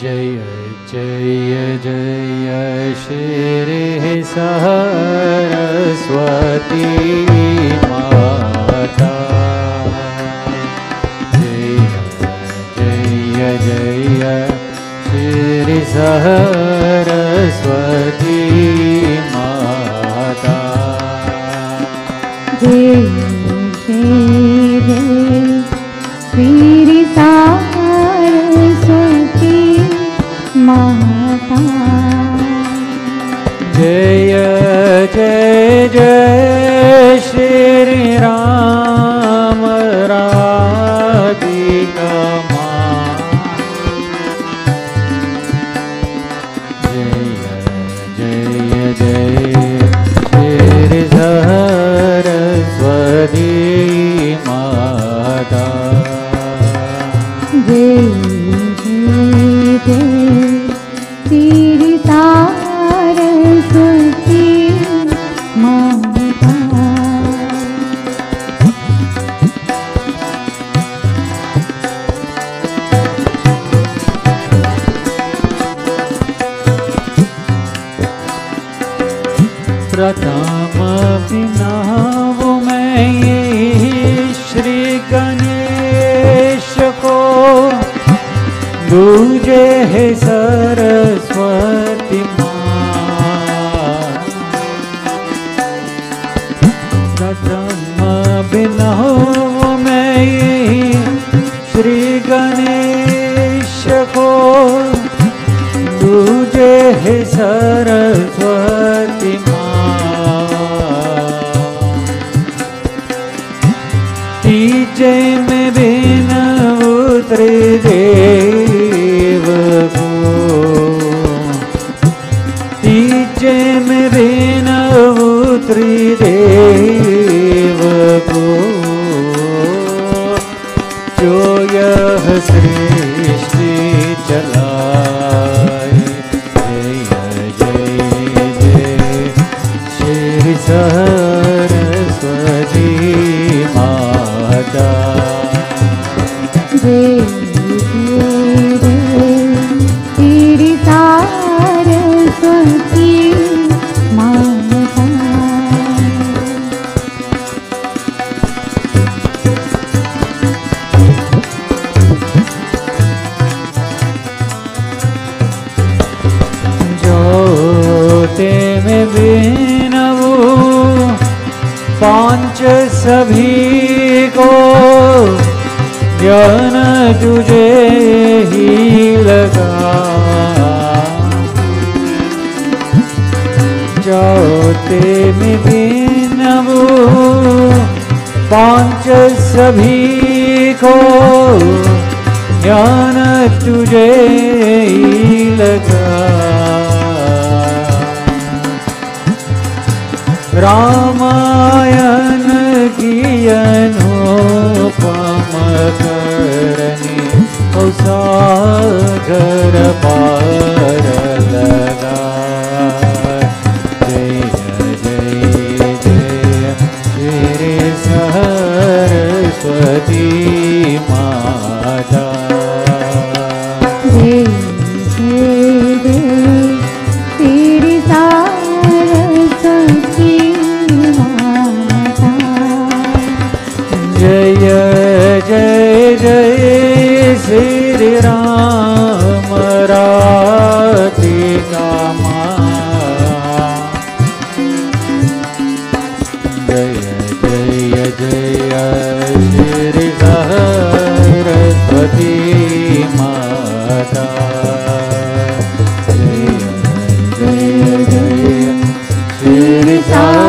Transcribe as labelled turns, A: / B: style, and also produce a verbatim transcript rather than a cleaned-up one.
A: जय जय जय श्री सरस्वती माता। जय जय जय श्री सरस्वती माता।
B: जय जय जय श्री सरस्वती माता।
A: जय जय जय श्री राम राधिका माँ। जय जय जय श्री सरस्वती माता।
B: जय जय जय श्री सरस्वती माता।
A: प्रथम बिनाव मैं ये श्री गणेश को, दूजे है सरस्वती माँ। प्रथम बिनाव मैं ये श्री गणेश को, दूजे है सरस्वती माँ। तीजे में बिन उतरे देव को, तीजे में बिन उतरे देव को, जो यह सृष्टि चलाए। जय जय जय श्री सरस्वती माता।
B: जय जय श्री सरस्वती माता।
A: ज्योति में बिनवू पांच सभी को, ज्ञान तुझे ही लगा। ज्योति में बिनवू पांच सभी को, ज्ञान तुझे ही लगा। रामायण की अनुपम करनी ओ सागर पार लगा। जय जय जय श्री सरस्वती माता।
B: जय जय श्री सरस्वती माता।
A: जय जय जय श्री राम राधिका माँ। जय जय जय श्री सरस्वती माता। जय जय जय श्री